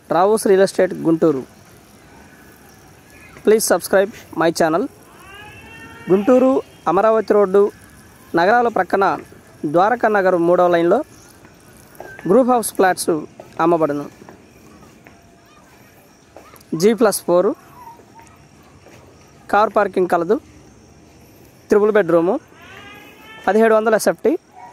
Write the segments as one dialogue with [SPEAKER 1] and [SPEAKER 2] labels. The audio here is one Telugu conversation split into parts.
[SPEAKER 1] Rao's real estate Guntur. Please subscribe my channel. Guntur Amaravati road నగరాల ప్రక్కన ద్వారకా నగర్ 3వ లైన్లో గ్రూప్ హౌస్ ఫ్లాట్స్ అమ్మబడును. G+4 కార్ పార్కింగ్ కలదు. 3 బెడ్రూము, 1700 SFT,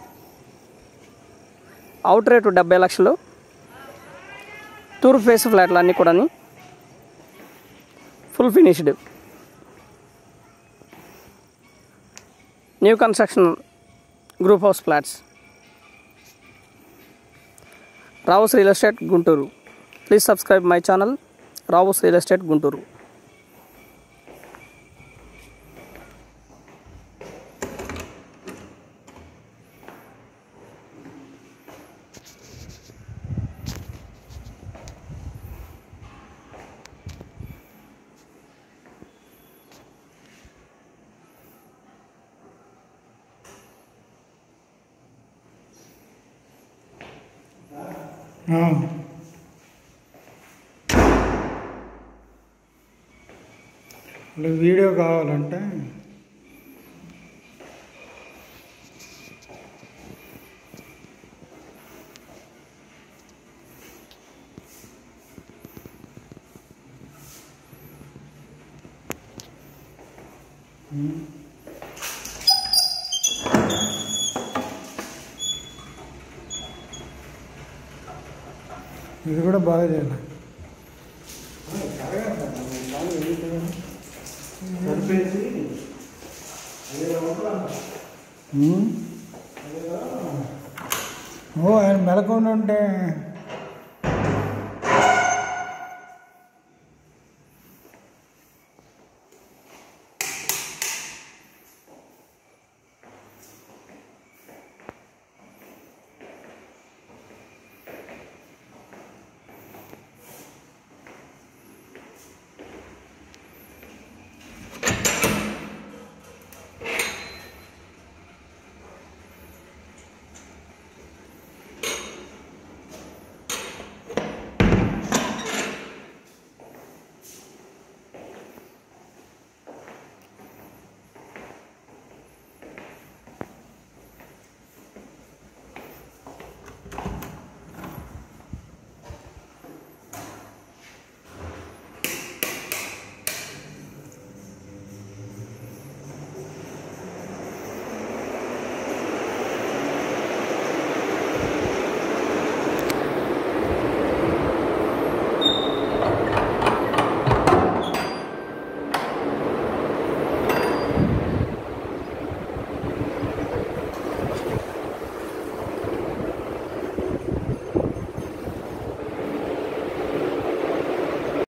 [SPEAKER 1] అవుట్ రేటు 70 లక్షలు. తూర్పు ఫేస్ ఫ్లాట్లు అన్నీ కూడా full finished, new construction group house flats. Rao's real estate Guntur. Please subscribe my channel Rao's real estate Guntur.
[SPEAKER 2] Video కావాలంటే ఇది కూడా బాగా చేయాలి. ఆయన మెలకుండా ఉంటే